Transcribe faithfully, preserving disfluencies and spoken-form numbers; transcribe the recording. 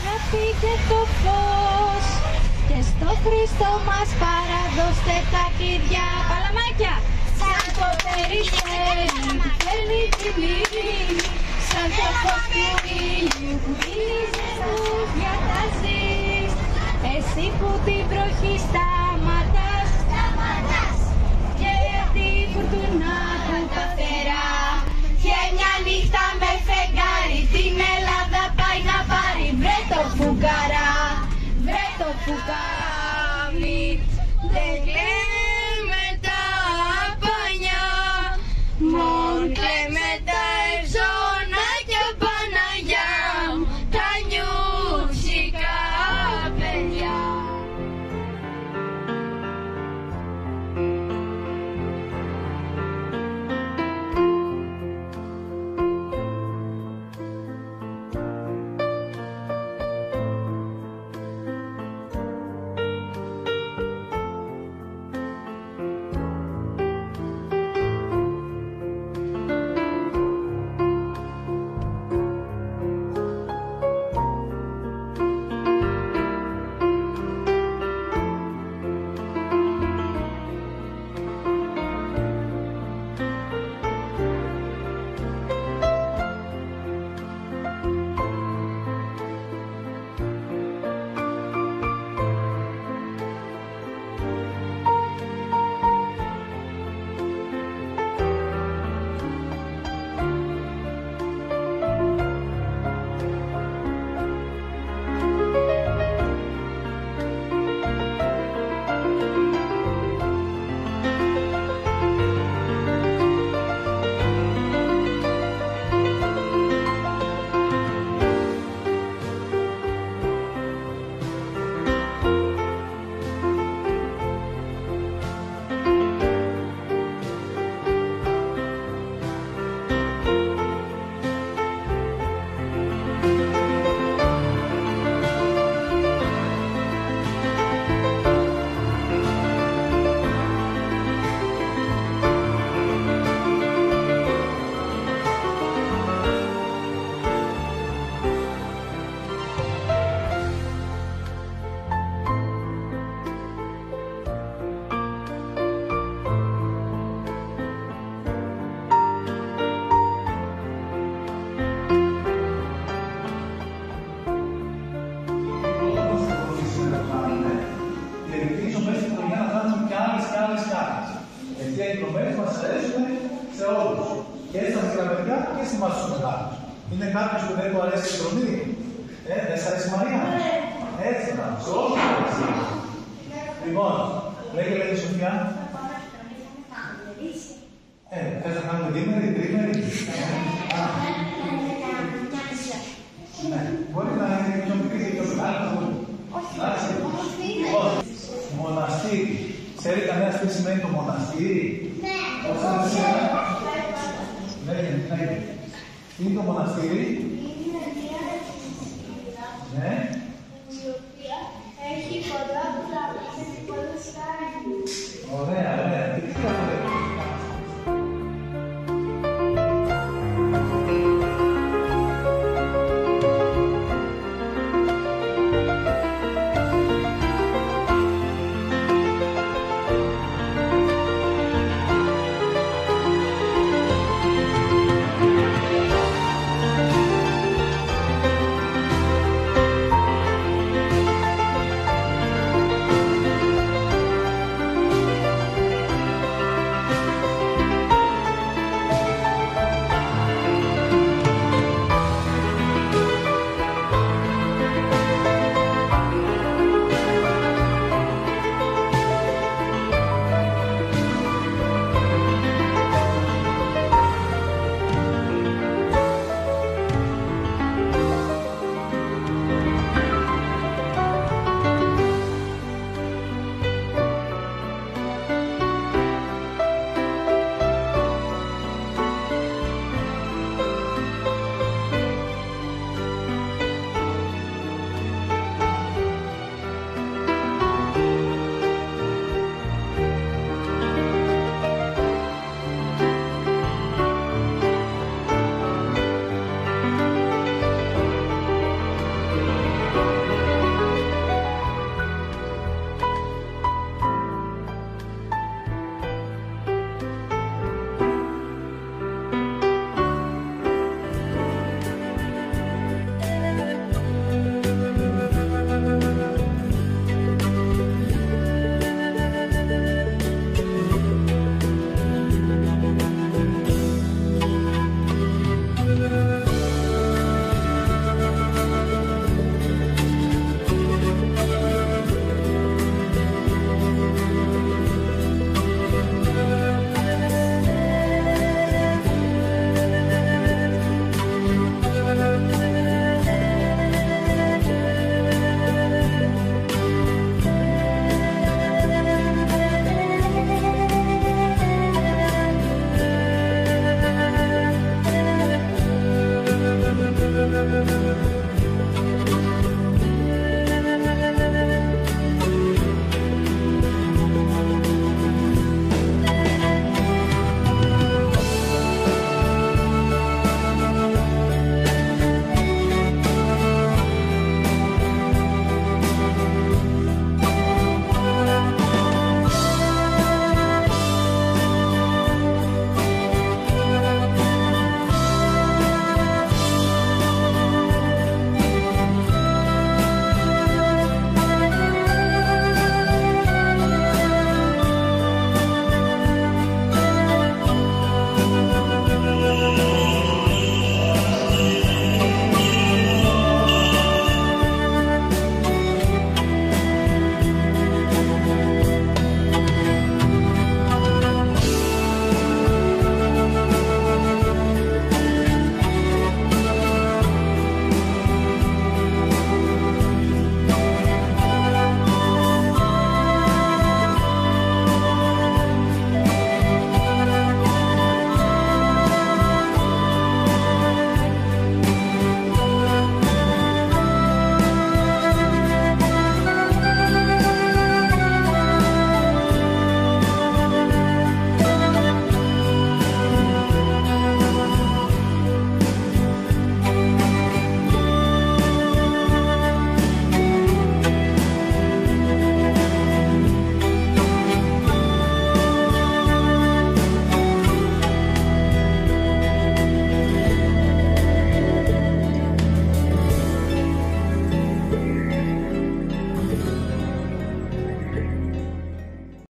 αγάπη και το φως και στο Χριστό μας παραδώστε τα κλειδιά. Παλαμάκια! Σαν το περιστέρι που φέρνει τη μνήμη, σαν το φως του ήλιου που ήλιζες που διατάζεις, εσύ που την βροχή σταματάς, σταματάς και τη φουρτούνα του πατέρα, και μια νύχτα με φεγγάρι την Ελλάδα πάει να πάρει. Βρε το φουκαρά, βρε το φουκαράμι, δεν κλαίμε τα πανιά, μον κλαίμε τα ευζώνα και Παναγιά, τα νιούτσικα παιδιά. Γιατί οι προμέτρες μας αρέσουν σε όλους. Και έτσι στα μικρά παιδιά και στη μάθηση του μεγάλου. Είναι κάποιος που δεν του αρέσει η δρομή. Ε, δεν σ' αρέσει η Μαρία. Έτσι να, σε όλους του αρέσει. Λοιπόν, λέγε λέγε Σοφιά. Ε, θες να κάνουμε δίμερη, τρίμερη. Ναι, μπορεί να είναι πιο μικρή και πιο μεγάλη. Λοιπόν, μοναστήρι. Ξέρει κανένας τι σημαίνει το μοναστήρι? Ναι. Ναι, ναι. Τι είναι το μοναστήρι?